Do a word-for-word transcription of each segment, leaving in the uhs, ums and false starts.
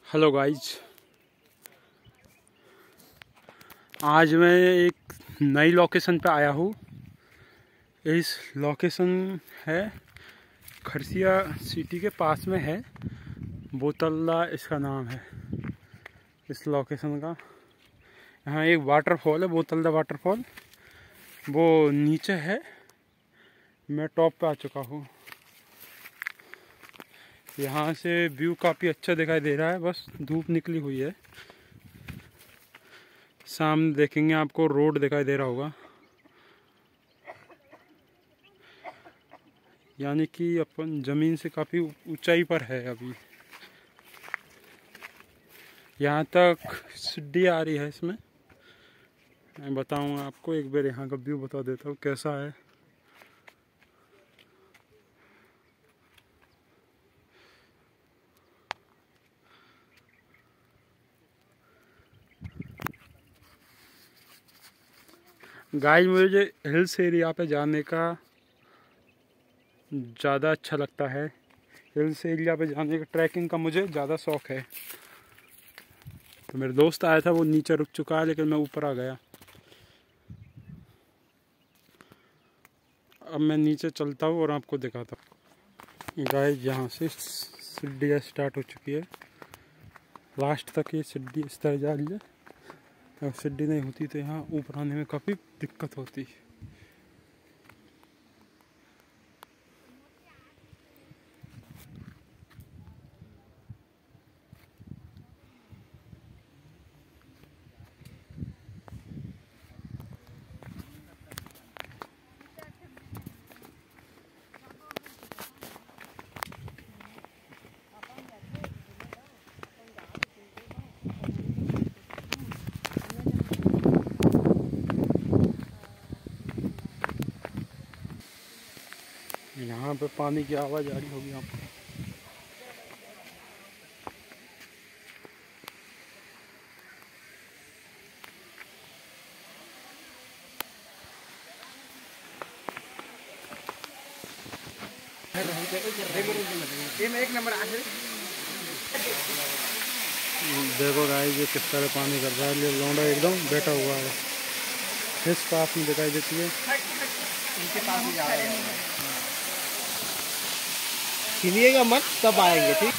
Hello guys, आज मैं एक नई लोकेशन पे आया हूँ। इस लोकेशन है खरसिया सिटी के पास में है। बोतल्ला इसका नाम है इस लोकेशन का। यहाँ एक वाटरफॉल है, बोतल्ला वाटरफॉल, वो नीचे है। मैं टॉप पे आ चुका हूँ। यहाँ से व्यू काफ़ी अच्छा दिखाई दे रहा है, बस धूप निकली हुई है। सामने देखेंगे आपको रोड दिखाई दे रहा होगा, यानी कि अपन ज़मीन से काफ़ी ऊंचाई पर है अभी। यहाँ तक सीढ़ी आ रही है। इसमें मैं बताऊँगा आपको, एक बार यहाँ का व्यू बता देता हूँ कैसा है। गाइस, मुझे हिल्स एरिया पे जाने का ज़्यादा अच्छा लगता है। हिल्स एरिया पे जाने का, ट्रैकिंग का मुझे ज़्यादा शौक़ है। तो मेरे दोस्त आया था, वो नीचे रुक चुका है, लेकिन मैं ऊपर आ गया। अब मैं नीचे चलता हूँ और आपको दिखाता हूँ। गाइस, यहाँ से सीढ़ियाँ स्टार्ट हो चुकी है, लास्ट तक ये सीढ़ी इस तरह जा रही है। अगर सीढ़ी नहीं होती तो यहाँ ऊपर आने में काफ़ी दिक्कत होती। यहाँ पे पानी की आवाज़ आ रही होगी आपको। एक नंबर देखो गाइस, ये किस तरह पानी कर रहा है। ये लौंडा एकदम बैठा हुआ है, इस पास में दिखाई देती है। खिलिएगा मत, तब आएंगे। ठीक,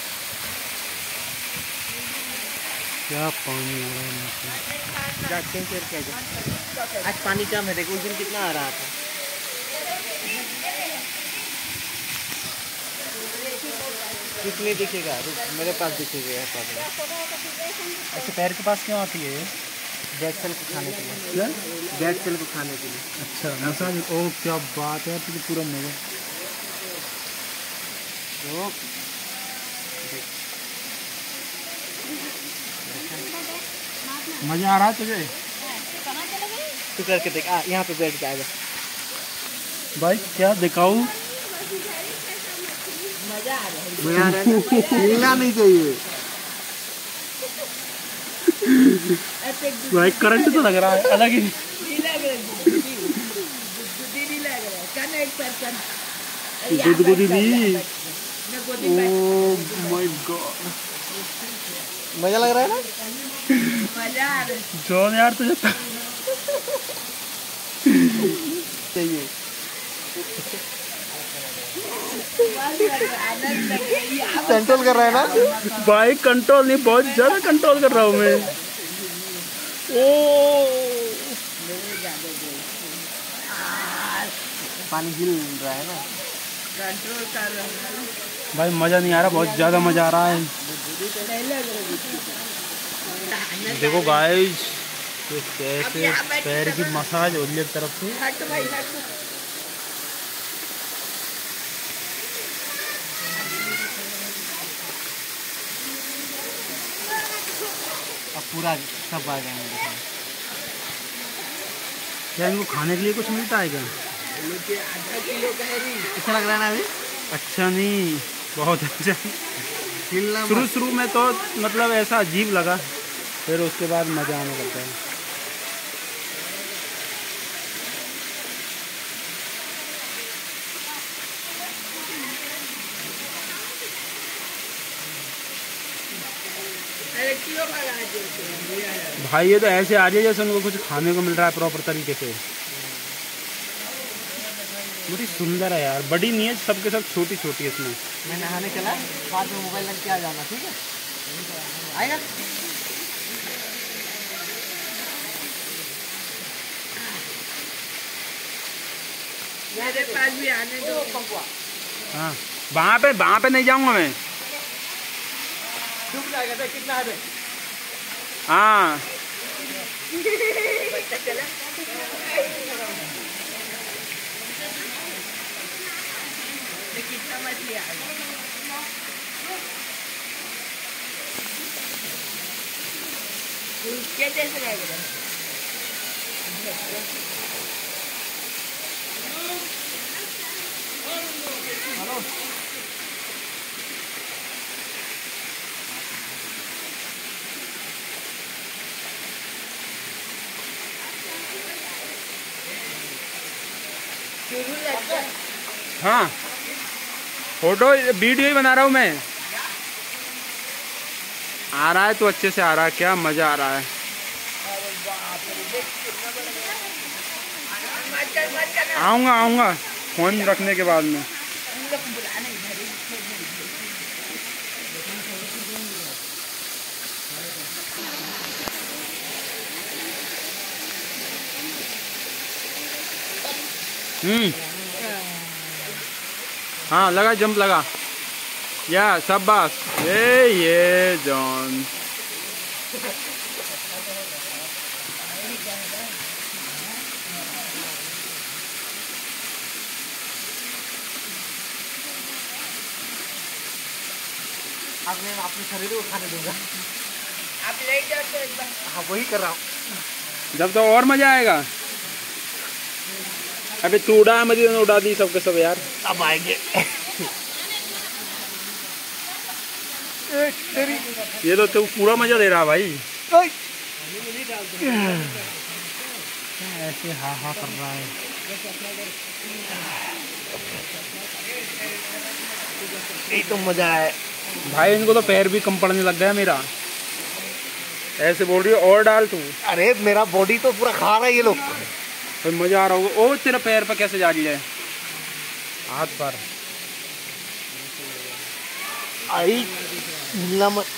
क्या पानी आ रहा है। आज पानी कम है। देखो उस दिन कितना आ रहा था। कितने दिखेगा? मेरे पास दिखेगा यहाँ पास। ऐसे पैर के पास क्यों आती है? गैस सेल को खाने के लिए। क्या? गैस सेल को खाने के लिए। अच्छा, ऐसा। ओ क्या बात है, तुझे पूरा मजा। तो मजा आ रहा है तुझे? तू करके देख। आ, यहाँ पे बैठ जाएगा भाई, क्या दिखाऊं? मजा आ रहा है। हिलना नहीं चाहिए भाई, करंट तो लग रहा है अलग ही। गुदगुदी दी। ओह माय गॉड, मजा लग रहा है ना? जॉन यार, तुझे चाहिए। कंट्रोल कर रहा है ना भाई? कंट्रोल नहीं, बहुत ज्यादा कंट्रोल कर रहा हूँ मैं। ओ पानी हिल रहा है ना। कंट्रोल कर रहा है भाई, मजा नहीं आ रहा, बहुत ज्यादा मजा आ रहा है। देखो गाइस, ये कैसे पैर की मसाज हो रही है तरफ से। हट भाई हट। अब पूरा सब आ जाएंगे। क्या इनको खाने के लिए कुछ मिलता है क्या? आधा किलो कहरी। अच्छा लग रहा है ना अभी? अच्छा नहीं, बहुत अच्छा। हिलना शुरू शुरू में तो मतलब ऐसा अजीब लगा, फिर उसके बाद मज़ा आने लगता है। भाई ये तो ऐसे आ रही है जैसे उनको कुछ खाने को मिल रहा है प्रॉपर तरीके से। बड़ी सुंदर है यार, बड़ी नहीं है, सबके सब छोटी छोटी है इसमें। मैं नहाने चला, बाद में मोबाइल लग के आ जाना, ठीक है? आएगा? मेरे पास भी आने दो। हाँ, वहाँ पे वहाँ पे नहीं जाऊँगा मैं। डूब जाएगा, देख कितना है देख। हाँ चला कितना मछली आ गई। क्या जैसे लग रहा है? हाँ, फोटो वीडियो ही बना रहा हूँ मैं। आ रहा है तो अच्छे से आ रहा है, क्या मजा आ रहा है। आऊँगा आऊँगा फोन रखने के बाद में। हम्म हाँ लगा, जंप लगा, या शाबाश, ये ये जॉन। अब मैं अपने शरीर को खाने दूंगा। आप ले जाओ तो एक बार। हाँ वही कर रहा हूँ। जब तो और मजा आएगा। अबे तू उड़ा मत, उड़ा दी सबके सब यार। अब आएंगे। ये तो तू पूरा मजा दे रहा भाई। ऐसे हाँ हाँ कर रहा है। यही तो मजा है भाई। इनको तो पैर भी कम पड़ने लग गया मेरा। ऐसे बोल रही है और डाल तू। अरे मेरा बॉडी तो पूरा खा रहा है ये लोग। तो मजा आ रहा होगा। ओ तेरा पैर पर कैसे जा रही है? हाथ पर आई मिलना मत।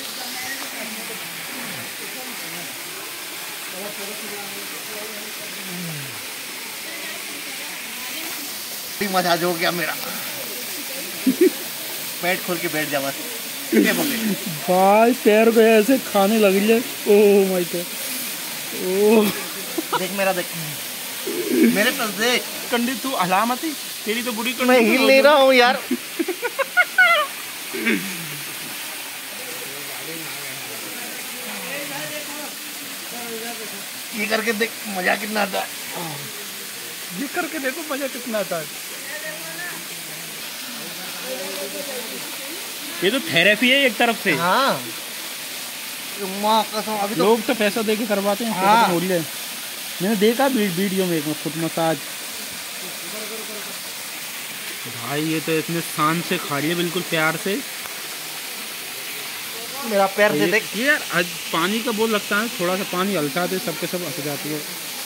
मजा जो गया मेरा। पेट खोल के बैठ जा बस। भाई पैर को ऐसे खाने लग रही है। Oh my God. ओह देख मेरा, देख मेरे पास देख। कंडी तू अलामती तेरी तो बुरी। मैं हिल नहीं रहा हूँ यार। ये करके देख मजा कितना आता है। ये करके देखो मजा कितना आता है। ये तो थेरेपी है एक तरफ से। हाँ माँ कसम, अभी तो लोग तो पैसा दे के करवाते हैं। हाँ। मैंने देखा वीडियो में एक फुट मसाज। भाई ये तो इतने शान से खा रही है, बिल्कुल प्यार से। मेरा पैर दे देख। ये यार आज पानी का बोल लगता है, थोड़ा सा पानी हल्का है सबके सब हंस जाती है।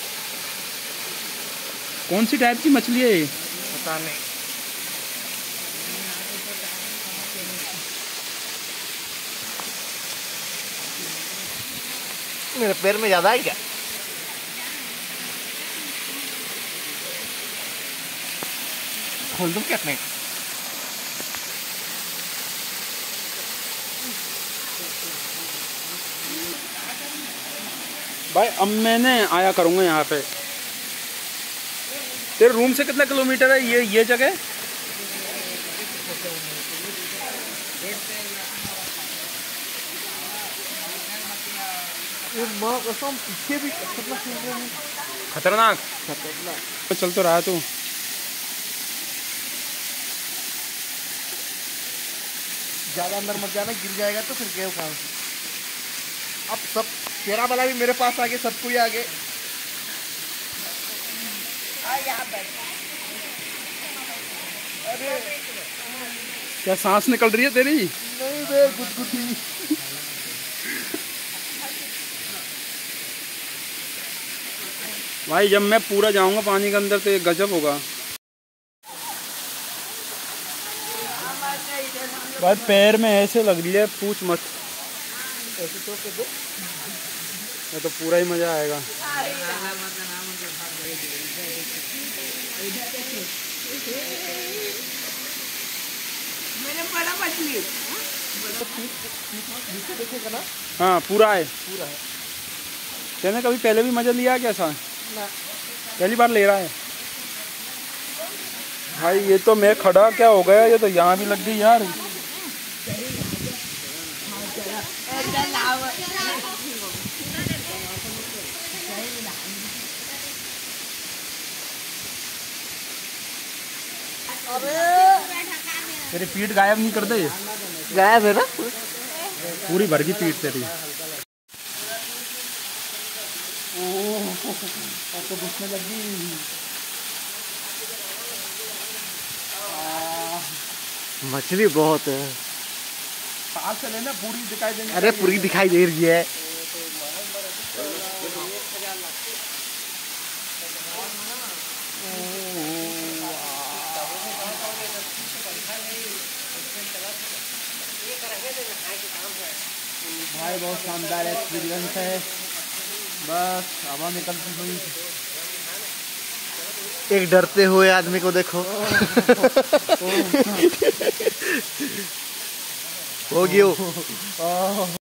कौन सी टाइप की मछली है ये? पता नहीं। मेरे पैर में ज्यादा है क्या? खोल दूं क्या अपने? भाई अब मैंने आया करूँगा यहाँ पे। तेरे रूम से कितना किलोमीटर है ये ये जगह? ये माँ कसम पीछे भी खतरनाक चल रहा है। खतरनाक खतरनाक तो चल तो रहा तू। ज्यादा अंदर मत जाना, गिर जाएगा तो फिर क्या काम। अब सब तेरा वाला भी मेरे पास आ गए, सबको ही आ गए। अरे क्या सांस निकल रही है तेरी? नहीं बे, गुदगुदी। भाई जब मैं पूरा जाऊंगा पानी के अंदर तो एक गजब होगा भाई। पैर में ऐसे लग रही है पूछ मत, ऐसे तो के दो ये तो पूरा ही मजा आएगा। मैंने बड़ा मछली देखेगा ना। हाँ पूरा है, पूरा है। मैंने कभी पहले भी मजा लिया क्या ऐसा? ना पहली बार ले रहा है भाई। ये तो मैं खड़ा क्या हो गया, ये तो यहाँ भी लग गई यार। तेरी पीठ गायब नहीं कर दे? गायब है ना, पूरी भर की पीठ तेरी। तो घुसने लगी। मछली बहुत है। पास से लेना, पूरी दिखाई देनी। अरे पूरी दिखाई दे रही है। भाई बहुत शानदार एक्सपीरियंस है। बस हवा निकलती हुई। एक डरते हुए आदमी को देखो। हो गया।